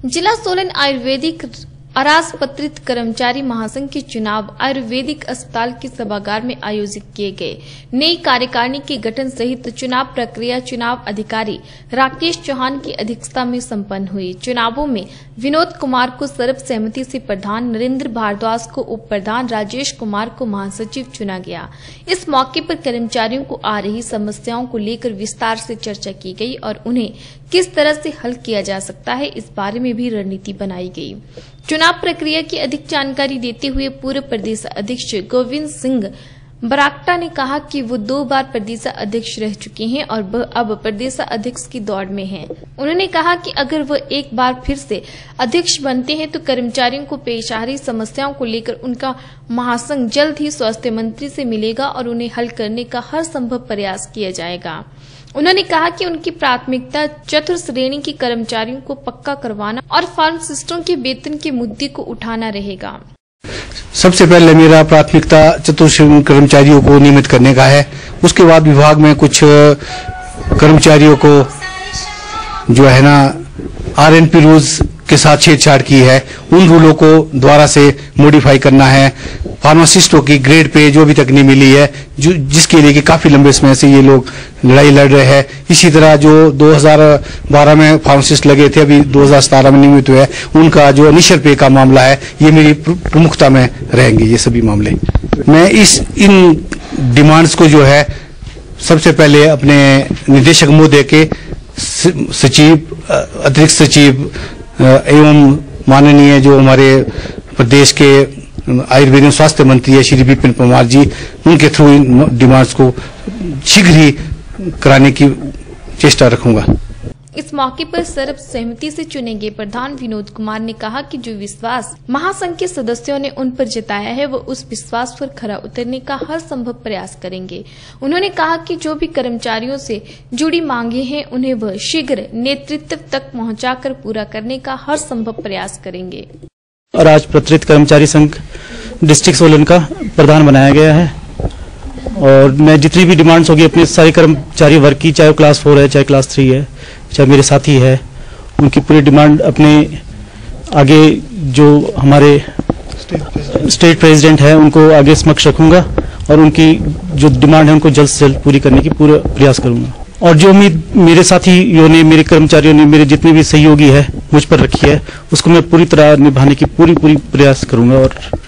जिला सोलन आयुर्वेदिक अराजपत्रित कर्मचारी महासंघ के चुनाव आयुर्वेदिक अस्पताल के सभागार में आयोजित किए गए। नई कार्यकारिणी के गठन सहित चुनाव प्रक्रिया चुनाव अधिकारी राकेश चौहान की अध्यक्षता में संपन्न हुई। चुनावों में विनोद कुमार को सर्वसम्मति से प्रधान, नरेंद्र भारद्वाज को उप प्रधान, राजेश कुमार को महासचिव चुना गया। इस मौके पर कर्मचारियों को आ रही समस्याओं को लेकर विस्तार से चर्चा की गई और उन्हें किस तरह से हल किया जा सकता है, इस बारे में भी रणनीति बनाई गई। चुनाव प्रक्रिया की अधिक जानकारी देते हुए पूर्व प्रदेश अध्यक्ष गोविंद सिंह बरागटा ने कहा कि वो 2 बार प्रदेश अध्यक्ष रह चुके हैं और अब प्रदेश अध्यक्ष की दौड़ में हैं। उन्होंने कहा कि अगर वो एक बार फिर से अध्यक्ष बनते हैं तो कर्मचारियों को पेश आ रही समस्याओं को लेकर उनका महासंघ जल्द ही स्वास्थ्य मंत्री से मिलेगा और उन्हें हल करने का हर संभव प्रयास किया जाएगा। उन्होंने कहा कि उनकी प्राथमिकता चतुर्थ श्रेणी के कर्मचारियों को पक्का करवाना और फार्मासिस्टों के वेतन के मुद्दे को उठाना रहेगा। सबसे पहले मेरा प्राथमिकता चतुर्थ श्रेणी कर्मचारियों को नियमित करने का है। उसके बाद विभाग में कुछ कर्मचारियों को जो है ना RNP रूल्स के साथ छेड़छाड़ की है, उन रूलों को दोबारा से मॉडिफाई करना है। फार्मासिस्टों की ग्रेड पे जो अभी तक नहीं मिली है, जिसके लिए कि काफी लंबे समय से ये लोग लड़ाई लड़ रहे हैं। इसी तरह जो 2012 में फार्मासिस्ट लगे थे, अभी 2017 में नियमित हुए, उनका जो इनिशियल पे का मामला है, ये मेरी प्रमुखता में रहेंगे ये सभी मामले। मैं इन डिमांड्स को जो है सबसे पहले अपने निदेशक महोदय के सचिव, अतिरिक्त सचिव एवं माननीय जो हमारे प्रदेश के आयुर्वेद स्वास्थ्य मंत्री है श्री विपिन परमार जी, उनके थ्रू इन डिमांड्स को शीघ्र ही कराने की चेष्टा रखूंगा। इस मौके पर सर्वसम्मति से चुने गए प्रधान विनोद कुमार ने कहा कि जो विश्वास महासंघ के सदस्यों ने उन पर जताया है, वो उस विश्वास पर खरा उतरने का हर संभव प्रयास करेंगे। उन्होंने कहा कि जो भी कर्मचारियों से जुड़ी मांगे हैं, उन्हें वह शीघ्र नेतृत्व तक पहुंचाकर पूरा करने का हर संभव प्रयास करेंगे। अराजपत्रित कर्मचारी संघ डिस्ट्रिक्ट सोलन का प्रधान बनाया गया है और मैं जितनी भी डिमांड्स होगी अपने सारे कर्मचारी वर्ग की, चाहे क्लास 4 है, चाहे क्लास 3 है, चाहे मेरे साथी है, उनकी पूरी डिमांड अपने आगे जो हमारे स्टेट प्रेसिडेंट है उनको आगे समक्ष रखूंगा और उनकी जो डिमांड है उनको जल्द से जल्द पूरी करने की पूरा प्रयास करूंगा। और जो उम्मीद मेरे साथियों ने, मेरे कर्मचारियों ने, मेरे जितने भी सहयोगी है मुझ पर रखी है, उसको मैं पूरी तरह निभाने की पूरी प्रयास करूंगा और